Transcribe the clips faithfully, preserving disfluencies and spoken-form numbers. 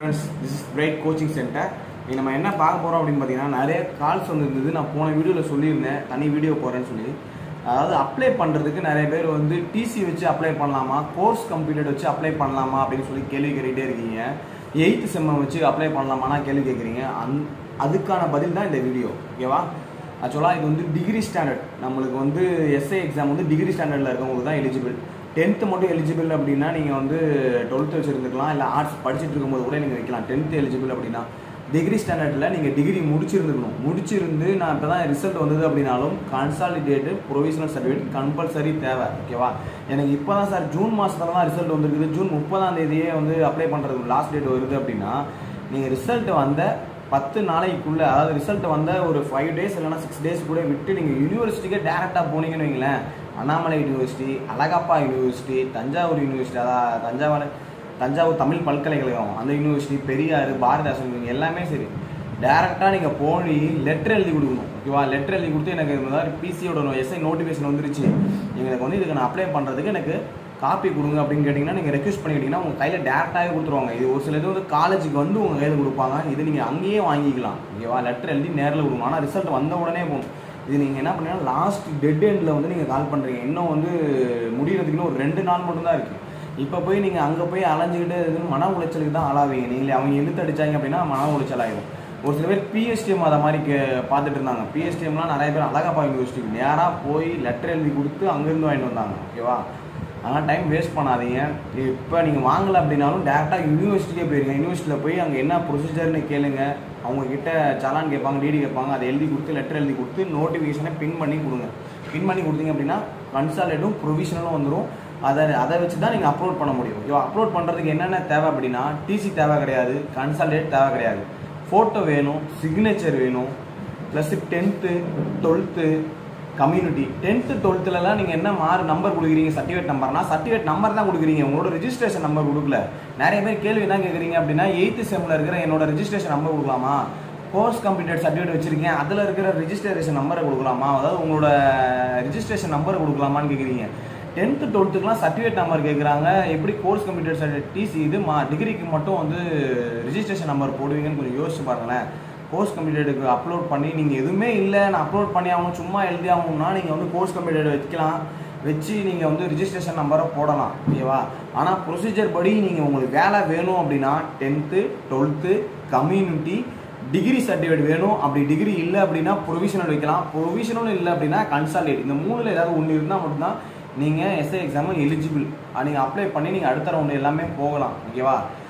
Friends, this is great coaching center. We நம்ம என்ன பார்க்க போறோம் அப்படினு பாத்தீங்கன்னா நிறைய கால்ஸ் வந்திருந்தது. நான் போன வீடியோல சொல்லியிருந்தேன் தனி வீடியோ போறேன்னு சொல்லி. அதாவது அப்ளை பண்றதுக்கு நிறைய பேர் வந்து டிசி வச்சு அப்ளை பண்ணலாமா, கோர்ஸ் கம்ப்ளீட்டட் வச்சு அப்ளை பண்ணலாமா அப்படினு சொல்லி கேள்வி கேட்டுட்டே இருக்கீங்க. எய்த் செம் வச்சு அப்ளை பண்ணலாமானா கேள்வி கேக்குறீங்க. அதுக்கான பதில் தான் இந்த வீடியோ. ஓகேவா? ஆக்சுவலா இது வந்து டிகிரி ஸ்டாண்டர்ட். நமக்கு வந்து எஸ்ஏ எக்ஸாம் வந்து டிகிரி ஸ்டாண்டர்ட்ல இருக்கவங்களுக்கு தான் எலிஜிபிள். டென்த் மட்டும் எலிஜிபிள் அப்படின்னா நீங்கள் வந்து டுவெல்த் வச்சுருந்துக்கலாம், இல்லை ஆர்ட்ஸ் படிச்சுட்டு இருக்கும்போது கூட நீங்கள் வைக்கலாம். டென்த் எலிஜிபிள் அப்படின்னா டிகிரி ஸ்டாண்டர்டில் நீங்கள் டிகிரி முடிச்சிருந்துக்கணும். முடிச்சிருந்து நான் இப்போ தான் ரிசல்ட் வந்தது அப்படின்னாலும் கன்சாலிடேட்டு ப்ரொவிஷனல் சர்டிஃபிகேட் கம்பல்சரி தேவை. ஓகேவா? எனக்கு இப்போ தான் சார் ஜூன் மாதத்துல தான் ரிசல்ட் வந்துருக்குது, ஜூன் முப்பதாம் தேதியே வந்து அப்ளை பண்ணுறதுக்கு லாஸ்ட் டேட் வருது அப்படின்னா நீங்கள் ரிசல்ட் வந்த பத்து நாளைக்குள்ளே, அதாவது ரிசல்ட் வந்த ஒரு ஃபைவ் டேஸ் இல்லைனா சிக்ஸ் டேஸ் கூட விட்டு நீங்கள் யூனிவர்சிட்டிக்கே டேரெக்டாக போனீங்கன்னு வைங்களேன். Annamalai university, Alagappa university, Thanjavur university, அதாவது தஞ்சாவூர் தஞ்சாவூர் தமிழ் பல்கலைக்கழகம், அந்த யூனிவர்சிட்டி, பெரியார், பாரதிதாசன் எல்லாமே சரி, டேரெக்டாக நீங்கள் போய் லெட்டர் எழுதி கொடுக்கணும். ஓகேவா? லெட்டர் எழுதி கொடுத்து எனக்கு இந்த மாதிரி பிசியோட எஸ்ஐ நோட்டிஃபிகேஷன் வந்துருச்சு, எங்களுக்கு வந்து இதுக்கு நான் அப்ளை பண்ணுறதுக்கு எனக்கு காப்பி கொடுங்க அப்படின்னு கேட்டிங்கன்னா நீங்கள் ரெக்வஸ்ட் பண்ணிக்கிட்டிங்கன்னா உங்கள் கையில் டேரெக்டாகவே கொடுத்துருவாங்க. இது ஒரு சில இது வந்து காலேஜுக்கு வந்து உங்கள் கையில் கொடுப்பாங்க, இது நீங்கள் அங்கேயே வாங்கிக்கலாம். ஓகேவா? லெட்டர் எழுதி நேரில் கொடுக்கணும். ஆனால் ரிசல்ட் வந்த உடனே போகணும். இது நீங்கள் என்ன பண்ணீங்கன்னா லாஸ்ட் டெட் எண்டில் வந்து நீங்கள் கால் பண்ணுறீங்க. இன்னும் வந்து முடிகிறதுக்குன்னு ஒரு ரெண்டு நாள் மட்டும்தான் இருக்குது. இப்போ போய் நீங்கள் அங்கே போய் அலைஞ்சிக்கிட்டு இதுன்னு மன உளைச்சலுக்கு தான் ஆளாவீங்க. நீங்களே அவங்க இழுத்து அடித்தாங்க அப்படின்னா மன உளைச்சல் ஆகிடும். ஒரு சில பேர் பிஎஸ்டிஎம் அதை மாதிரி கே பார்த்துட்டு இருந்தாங்க. பிஎஸ்டிஎம்லாம் நிறைய பேர் அழகப்பா யூனிவர்சிட்டிக்கு நேராக போய் லெட்டர் எழுதி கொடுத்து அங்கேருந்து வாங்கிட்டு வந்தாங்க. ஓகேவா? ஆனால் டைம் வேஸ்ட் பண்ணாதீங்க. இப்போ நீங்கள் வாங்கலை அப்படின்னாலும் டேரெக்டாக யூனிவர்சிட்டிக்கே போயிருங்க. யூனிவர்சிட்டியில் போய் அங்கே என்ன ப்ரொசீஜர்னு கேளுங்க. அவங்கக்கிட்ட சலான் கேட்பாங்க, டிடி கேட்பாங்க, அதை எழுதி கொடுத்து லெட்டர் எழுதி கொடுத்து நோட்டிஃபிகேஷனை பின் பண்ணி கொடுங்க. பின் பண்ணி கொடுத்தீங்க அப்படின்னா கன்சாலேட்டும் ப்ரொவிஷனலும் வந்துடும். அதை அதை வச்சு தான் நீங்கள் அப்லோட் பண்ண முடியும். ஓகேவா? அப்லோட் பண்ணுறதுக்கு என்னென்ன தேவை அப்படின்னா டிசி தேவை கிடையாது, கன்சாலேட் தேவை கிடையாது, ஃபோட்டோ வேணும், சிக்னேச்சர் வேணும், plus tenth twelfth community. Tenth டுவெல்த்துலலாம் நீங்கள் என்ன மாறு நம்பர் கொடுக்குறீங்க, சர்டிஃபிகேட் நம்பர்னா சர்டிஃபிகேட் நம்பர் தான் கொடுக்குறீங்க, உங்களோட ரிஜிஸ்ட்ரேஷன் நம்பர் கொடுக்கல. நிறைய பேர் கேள்வி என்ன கேட்குறீங்க அப்படின்னா எயித்து செம்மில் இருக்கிற என்னோட ரிஜிஸ்ட்ரேஷன் நம்பர் கொடுக்கலாமா, கோர்ஸ் கம்ப்ளீட்டட் சர்டிஃபிகேட் வச்சிருக்கேன் அதில் இருக்கிற ரிஜிஸ்ட்ரேஷன் நம்பரை கொடுக்கலாமா, அதாவது உங்களோட ரிஜிஸ்ட்ரேஷன் நம்பரை கொடுக்கலாமான்னு கேட்குறீங்க. டென்த்து டுவெல்த்துக்குலாம் சர்டிஃபிகேட் நம்பர் கேட்குறாங்க. எப்படி கோர்ஸ் கம்ப்ளீட்டட் சர்டிஃபிகேட் டிசி இது மா டிகிரிக்கு மட்டும் வந்து ரிஜிஸ்ட்ரேஷன் நம்பர் போடுவீங்கன்னு கொஞ்சம் யோசிச்சு பாருங்களேன். கோர்ஸ் கம்ப்ளீட்டடுக்கு அப்லோட் பண்ணி நீங்கள் எதுவுமே இல்லை நான் அப்லோட் பண்ணி ஆகணும் சும்மா எழுதி ஆகணும்னா நீங்கள் வந்து கோர்ஸ் கம்ப்ளீட்டட் வைக்கலாம், வச்சு நீங்கள் வந்து ரிஜிஸ்ட்ரேஷன் நம்பரை போடலாம். ஓகேவா? ஆனால் ப்ரொசீஜர் படி நீங்கள் உங்களுக்கு வேலை வேணும் அப்படின்னா tenth twelfth community degree certificate வேணும். அப்படி டிகிரி இல்லை அப்படின்னா ப்ரொவிஷனல் வைக்கலாம், ப்ரொவிஷனல் இல்லை அப்படின்னா கன்சாலேட். இந்த மூணில் ஏதாவது ஒன்று இருந்தால் மட்டும்தான் நீங்கள் எஸ்ஏ எக்ஸாமும் எலிஜிபிள். நீங்கள் அப்ளை பண்ணி நீங்கள் அடுத்த ரவுண்டு எல்லாமே போகலாம். ஓகேவா?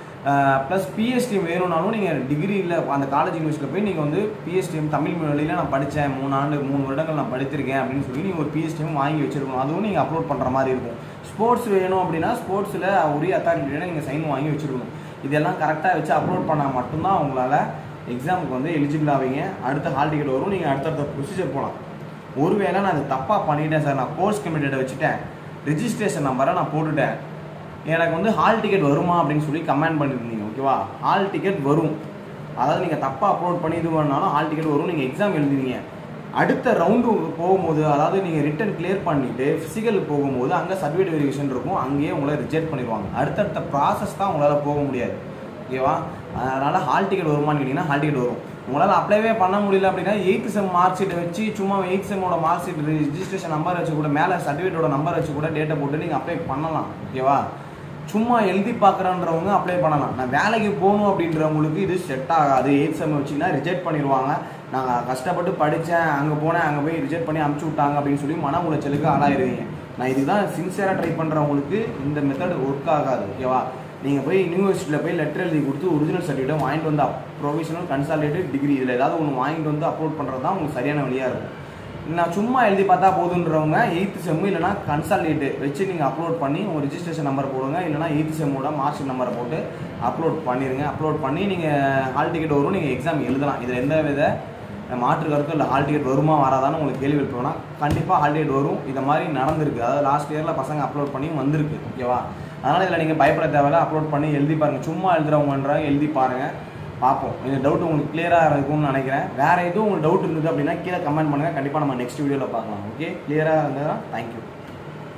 ப்ளஸ் பிஎஸ்டிஎம் வேணும்னாலும் நீங்கள் டிகிரியில் அந்த காலேஜ் யூனிவர்சிட்டியில் போய் நீங்கள் வந்து பிஎஸ்டிஎம் தமிழ் மொழியில் நான் படித்தேன், மூணு ஆண்டு மூணு வருடங்கள் நான் படித்திருக்கேன் அப்படின்னு சொல்லி நீங்கள் ஒரு பிஎஸ்டிஎம் வாங்கி வச்சுருக்கணும். அதுவும் நீங்கள் அப்லோட் பண்ணுற மாதிரி இருக்கும். ஸ்போர்ட்ஸ் வேணும் அப்படின்னா ஸ்போர்ட்ஸில் உரிய அத்தாரிட்டியோட நீங்கள் சைன் வாங்கி வச்சுருக்கணும். இதெல்லாம் கரெக்டாக வச்சு அப்லோட் பண்ணால் மட்டும்தான் உங்களால் எக்ஸாமுக்கு வந்து எலிஜிபிள் ஆவீங்க. அடுத்த ஹால் டிக்கெட் வரும், நீங்கள் அடுத்தடுத்த ப்ரொசீஜர் போகலாம். ஒருவேளை நான் அது தப்பாக பண்ணிட்டேன் சார், நான் கோர்ஸ் கம்ப்ளீட்டட் வச்சுட்டேன், ரிஜிஸ்ட்ரேஷன் நம்பரை நான் போட்டுட்டேன், எனக்கு வந்து ஹால் டிக்கெட் வருமா அப்படின்னு சொல்லி கமெண்ட் பண்ணியிருந்தீங்க. ஓகேவா? ஹால் டிக்கெட் வரும். அதாவது நீங்கள் தப்பாக அப்லோட் பண்ணி இது பண்ணாலும் ஹால் டிக்கெட் வரும். நீங்கள் எக்ஸாம் எழுதுவீங்க. அடுத்த ரவுண்டு போகும்போது, அதாவது நீங்கள் ரிட்டன் கிளியர் பண்ணிவிட்டு ஃபிசிக்கல் போகும்போது அங்கே சர்டிஃபிகேட் வெரிஃபிகேஷன் இருக்கும், அங்கேயே உங்களை ரிஜெக்ட் பண்ணிடுவாங்க. அடுத்தடுத்த ப்ராசஸ் தான் உங்களால் போக முடியாது. ஓகேவா? அதனால் ஹால் டிக்கெட் வருமானு கேட்டிங்கன்னா ஹால் டிக்கெட் வரும். உங்களால் அப்ளைவே பண்ண முடியல அப்படின்னா எயித்து செம் மார்க் ஷீட்டை வச்சு சும்மா எயித் செம்மோட மார்க் ஷீட் ரிஜிஸ்ட்ரேஷன் நம்பர் வச்சு கூட மேலே சர்டிஃபிகேட்டோட நம்பர் வச்சு கூட டேட்டை போட்டு நீங்கள் அப்ளை பண்ணலாம். ஓகேவா? சும்மா எழுதி பார்க்குறன்றவங்க அப்ளை பண்ணலாம். நான் வேலைக்கு போகணும் அப்படின்றவங்களுக்கு இது செட் ஆகாது. எயித் செம் வச்சிங்கன்னா ரிஜெக்ட் பண்ணிடுவாங்க. நாங்கள் கஷ்டப்பட்டு படித்தேன், அங்கே போனேன், அங்கே போய் ரிஜெக்ட் பண்ணி அனுப்பிச்சி விட்டாங்க அப்படின்னு சொல்லி மன உளைச்சலுக்கு ஆளாயிருவீங்க. நான் இதுதான் சின்சியராக ட்ரை பண்ணுறவங்களுக்கு இந்த மெத்தட் ஒர்க் ஆகாது. ஓகேவா? நீங்கள் போய் யூனிவர்சிட்டியில் போய் லெட்டர் எழுதி கொடுத்து ஒரிஜினல் சர்டிஃபிகேட் வாங்கிட்டு வந்து ப்ரொவிஷனல் கன்சாலேட்டட் டிகிரி இதில் ஏதாவது ஒன்று வாங்கிட்டு வந்து அப்லோட் பண்ணுறது தான் உங்களுக்கு சரியான வழியாக இருக்கும். நான் சும்மா எழுதி பார்த்தா போதுன்றவங்க எயித்து செம்மு இல்லைனா கன்சாலேட்டு வச்சு நீங்கள் அப்லோட் பண்ணி உங்கள் ரிஜிஸ்ட்ரேஷன் நம்பர் போடுங்க, இல்லைனா எயித்து செம்மோட மார்க் ஷீட் நம்பரை போட்டு அப்லோட் பண்ணிடுங்க. அப்லோட் பண்ணி நீங்கள் ஹால் டிக்கெட் வரும், நீங்கள் எக்ஸாம் எழுதலாம். இதில் எந்த வித மாற்று கருத்தும் இல்லை. ஹால் டிக்கெட் வருமா வராதான்னு உங்களுக்கு கேள்வி எழுப்புனா கண்டிப்பாக ஹால் டிக்கெட் வரும். இந்த மாதிரி நடந்திருக்கு. அதாவது லாஸ்ட் இயரில் பசங்க அப்லோட் பண்ணி வந்திருக்கு. ஓகேவா? அதனால் இதில் நீங்கள் பயப்பட தேவையில்ல. அப்லோட் பண்ணி எழுதி பாருங்கள். சும்மா எழுதுறவங்கன்றாங்க, எழுதி பாருங்கள், பார்ப்போம். இந்த டவுட் உங்களுக்கு கிளியராக இருக்கும்னு நினைக்கிறேன். வேறு எதுவும் உங்களுக்கு டவுட் இருந்தது அப்படின்னா கீழே கமெண்ட் பண்ணுங்கள். கண்டிப்பாக நம்ம நெக்ஸ்ட் வீடியோவில் பார்க்கலாம். ஓகே? கிளியராக இருந்ததுன்னா தேங்க்யூ.